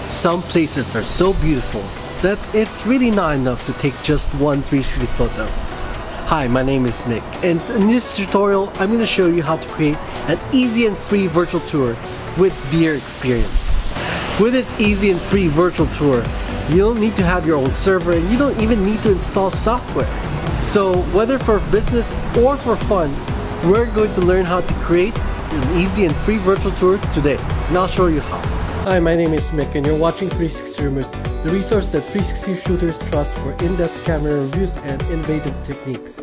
Some places are so beautiful that it's really not enough to take just one 360 photo. Hi, my name is Nick, and in this tutorial I'm going to show you how to create an easy and free virtual tour with Veer Experience. With this easy and free virtual tour, you don't need to have your own server and you don't even need to install software. So whether for business or for fun, we're going to learn how to create an easy and free virtual tour today, and I'll show you how. Hi, my name is Mick and you're watching 360 Rumors, the resource that 360 shooters trust for in-depth camera reviews and innovative techniques.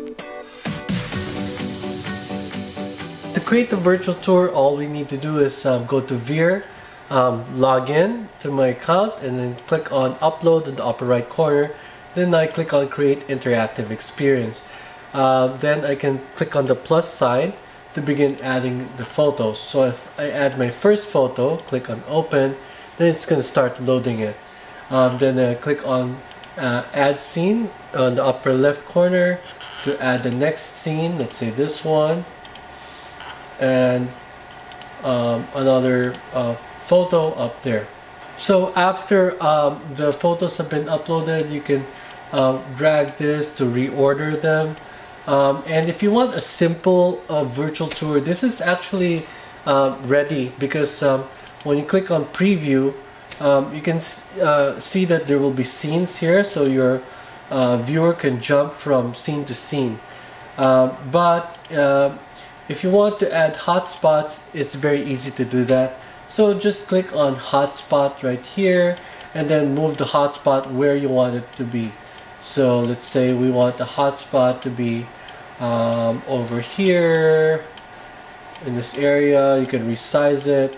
To create the virtual tour, all we need to do is go to Veer, log in to my account, and then click on Upload in the upper right corner. Then I click on Create Interactive Experience. Then I can click on the plus sign to begin adding the photos. So if I add my first photo, click on Open, then it's going to start loading it. Then I click on Add Scene on the upper left corner to add the next scene, let's say this one, and another photo up there. So after the photos have been uploaded, you can drag this to reorder them. And if you want a simple virtual tour, this is actually ready, because when you click on preview, you can see that there will be scenes here, so your viewer can jump from scene to scene. But if you want to add hotspots, it's very easy to do that. So just click on hotspot right here and then move the hotspot where you want it to be. So let's say we want the hotspot to be over here in this area. You can resize it,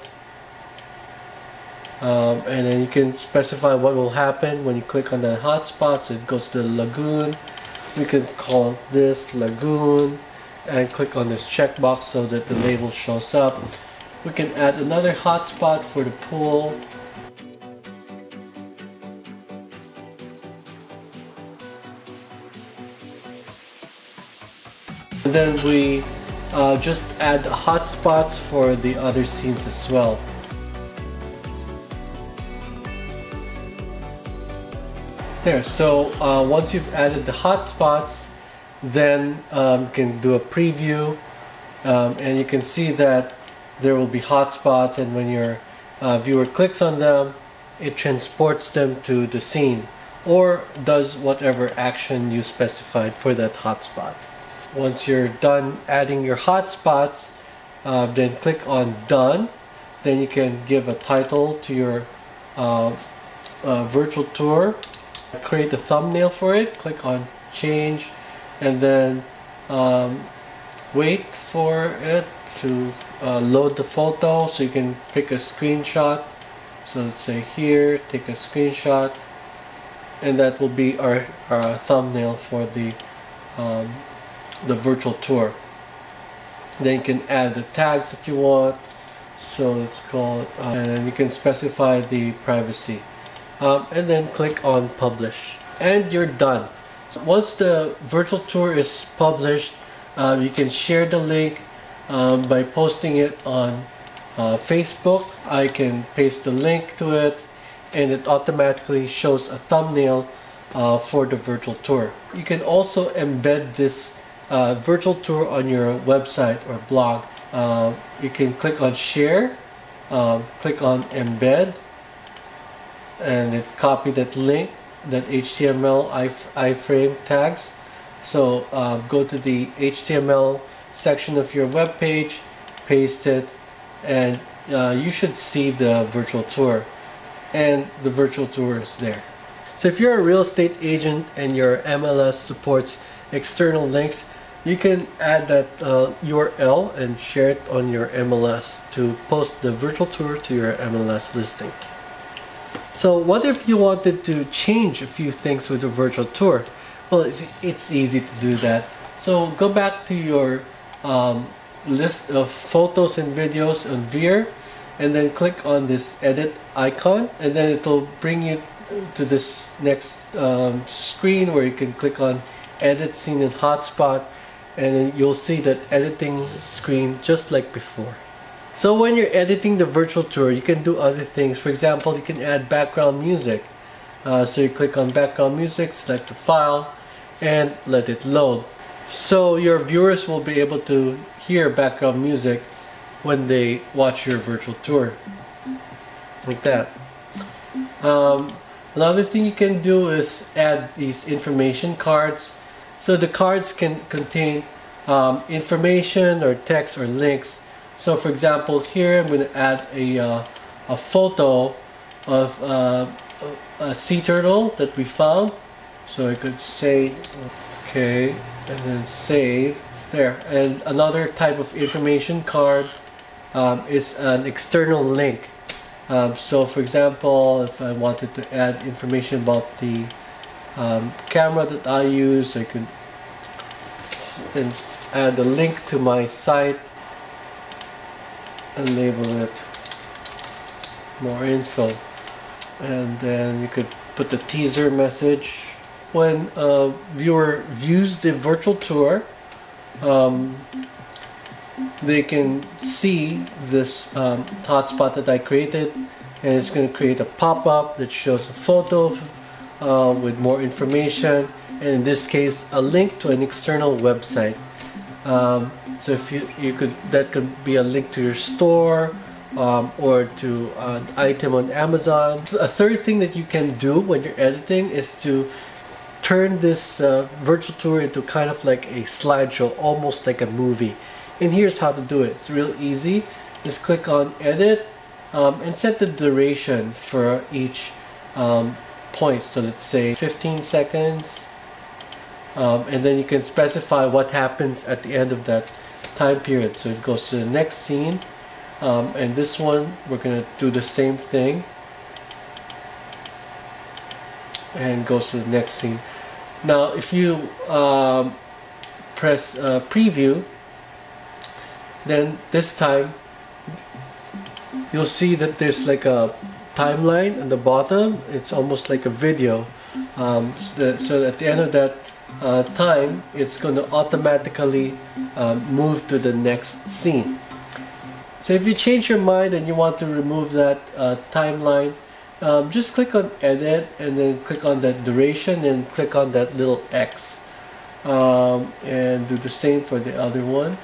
and then you can specify what will happen when you click on the hotspot. So it goes to the lagoon. We can call this lagoon and click on this checkbox so that the label shows up. We can add another hotspot for the pool. And then we just add hotspots for the other scenes as well. There, so once you've added the hotspots, then you can do a preview, and you can see that there will be hotspots, and when your viewer clicks on them, it transports them to the scene or does whatever action you specified for that hotspot. Once you're done adding your hotspots, then click on Done. Then you can give a title to your virtual tour. Create a thumbnail for it. Click on Change, and then wait for it to load the photo, so you can pick a screenshot. So let's say here, take a screenshot, and that will be our thumbnail for the virtual tour. Then you can add the tags that you want, so let's call it, and you can specify the privacy, and then click on Publish, and you're done. Once the virtual tour is published, you can share the link by posting it on Facebook. I can paste the link to it, and it automatically shows a thumbnail for the virtual tour. You can also embed this virtual tour on your website or blog. You can click on Share, click on Embed, and it copy that link, that HTML iframe tags. So go to the HTML section of your web page, paste it, and you should see the virtual tour, and the virtual tour is there. So if you're a real estate agent and your MLS supports external links, you can add that URL and share it on your MLS to post the virtual tour to your MLS listing. So what if you wanted to change a few things with the virtual tour? Well, it's easy to do that. So go back to your list of photos and videos on Veer, and then click on this edit icon, and then it will bring you to this next screen where you can click on Edit Scene and Hotspot, and then you'll see that editing screen just like before. So when you're editing the virtual tour, you can do other things. For example, you can add background music. So you click on background music, select the file, and let it load. So your viewers will be able to hear background music when they watch your virtual tour. Like that. Another thing you can do is add these information cards. So the cards can contain information or text or links. So for example, here I'm going to add a photo of a sea turtle that we found. So I could say okay, and then save there. And another type of information card is an external link. So for example, if I wanted to add information about the camera that I use, I could add a link to my site and label it more info, and then you could put the teaser message. When a viewer views the virtual tour, they can see this hotspot that I created, and it's going to create a pop-up that shows a photo with more information, and in this case a link to an external website. So if that could be a link to your store or to an item on Amazon. A third thing that you can do when you're editing is to turn this virtual tour into kind of like a slideshow, almost like a movie. And here's how to do it. It's real easy. Just click on edit and set the duration for each point. So let's say 15 seconds. And then you can specify what happens at the end of that time period. So it goes to the next scene, and this one we're going to do the same thing, and goes to the next scene. Now if you press preview, then this time you'll see that there's like a timeline at the bottom. It's almost like a video. So at the end of that time, it's going to automatically move to the next scene. So if you change your mind and you want to remove that timeline, just click on edit and then click on that duration and click on that little X, and do the same for the other one.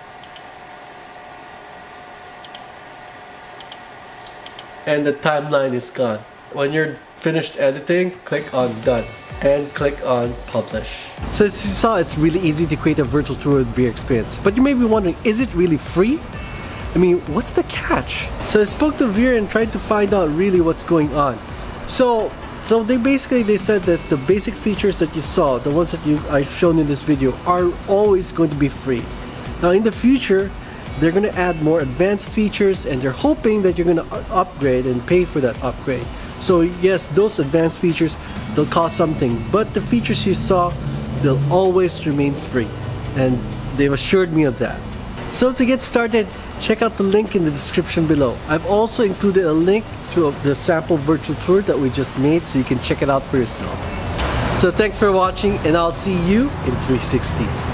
And the timeline is gone. When you're finished editing, click on done and click on publish. So as you saw, it's really easy to create a virtual tour with Veer Experience. But you may be wondering, is it really free? I mean, what's the catch? So I spoke to Veer and tried to find out really what's going on. So they said that the basic features that you saw, the ones that I've shown in this video, are always going to be free. Now in the future, they're going to add more advanced features, and they're hoping that you're going to upgrade and pay for that upgrade. So yes, those advanced features, they'll cost something, but the features you saw, they'll always remain free, and they've assured me of that. So to get started, check out the link in the description below. I've also included a link to the sample virtual tour that we just made, so you can check it out for yourself. So thanks for watching, and I'll see you in 360.